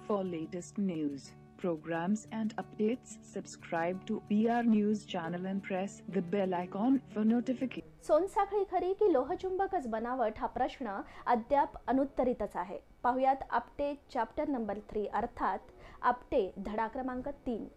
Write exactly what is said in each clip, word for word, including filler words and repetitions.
For latest news, programs and updates, subscribe to B R News channel and press the bell icon for notification. सोनसाखळी खरी की लोहचुंबकच बनावट हा प्रश्न अद्याप अनुत्तरितच आहे। पाहुयात आपटे चॅप्टर नंबर तीन अर्थात आपटे धडा क्रमांक तीन।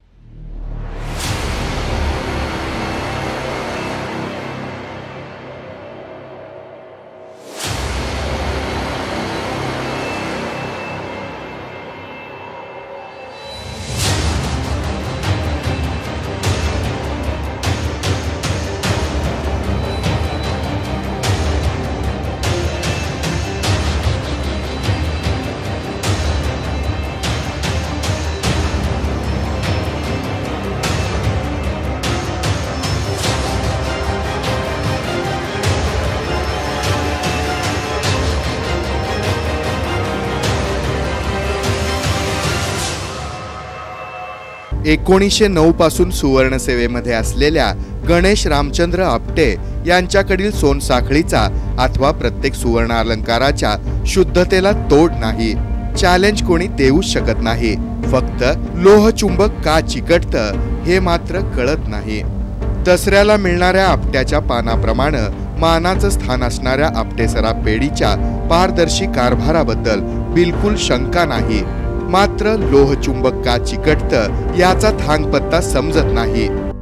एकोणीसशे नऊ पासून सुवर्ण सेवेमध्ये असलेल्या गणेश रामचंद्र आपटे यांच्याकडील सोनसाखळीचा अथवा प्रत्येक सुवर्ण अलंकाराच्या शुद्धतेला तोड नाही। चॅलेंज कोणी देऊ शकत नाही। फक्त लोहचुंबक का चिकटतं हे मात्र कळत नाही। दसऱ्याला मिळणाऱ्या आपट्याच्या पानाप्रमाणे मानाचं स्थान असणाऱ्या आपटे सराफ पेढीच्या पारदर्शी कारभाराबद्दल बिलकुल शंका नाही। मात्र लोहचुंबक का चिकटतं याचा थांगपत्ता समजत नाही।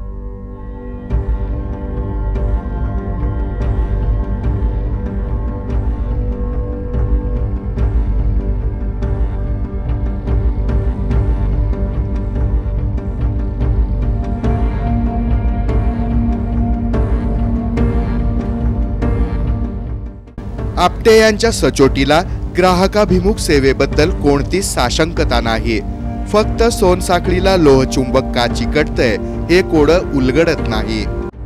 आपटे यांच्या सचोटीला ग्राहकाभिमुख सेवेबद्दल कोणती साशंकता नाही। फक्त सोनसाखळीला लोहचुंबक का चिकटतंय हे कोडं उलगडत नाही।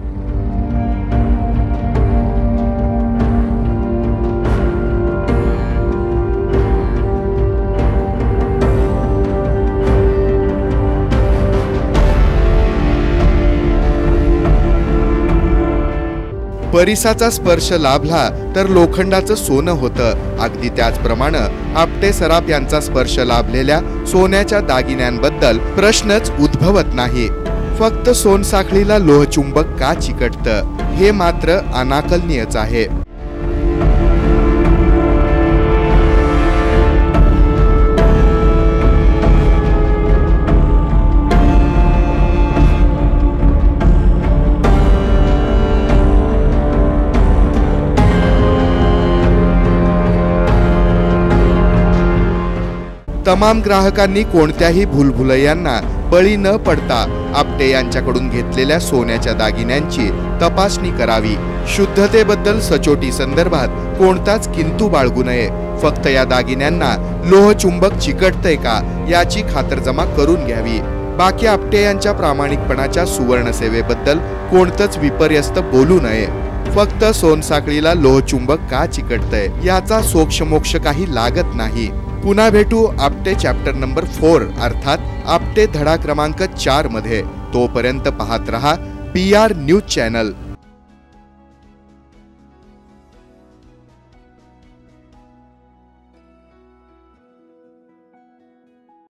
परिसाचा स्पर्श लाभला तर लोखंडाचं सोनं होतं। अगदी त्याचप्रमाणे आपटे सराफ यांचा स्पर्श लाभलेल्या सोन्याच्या दागिन्यांबद्दल प्रश्नच उद्भवत नाही। फक्त सोनसाखळीला लोहचुंबक का चिकटतं हे मात्र अनाकलनीयच आहे। तमाम ग्राहकांनी कोणत्याही भूलभुलैयांना बळी न पडता आपटे यांच्याकडून घेतलेल्या सोन्याच्या दागिन्यांची तपासणी करावी। शुद्धतेबद्दल सचोटी संदर्भात कोणताच किंतु बाळगू नये। फक्त या दागिन्यांना लोहचुंबक चिकटतंय का याची खातरजमा करून घ्यावी। बाकी आपटे यांच्या प्रामाणिकपणाच्या सुवर्ण सेवेबद्दल कोणतंच विपर्यस्त बोलू नये। फक्त सोनसाखळीला लोहचुंबक का चिकटतंय याचा सोक्षमोक्ष काही लागत नाही। पुन्हा भेटू आपटे चॅप्टर नंबर फोर अर्थात आपटे धडा क्रमांक चार मध्ये। तोपर्यंत पाहत रहा बी आर न्यूज चॅनल।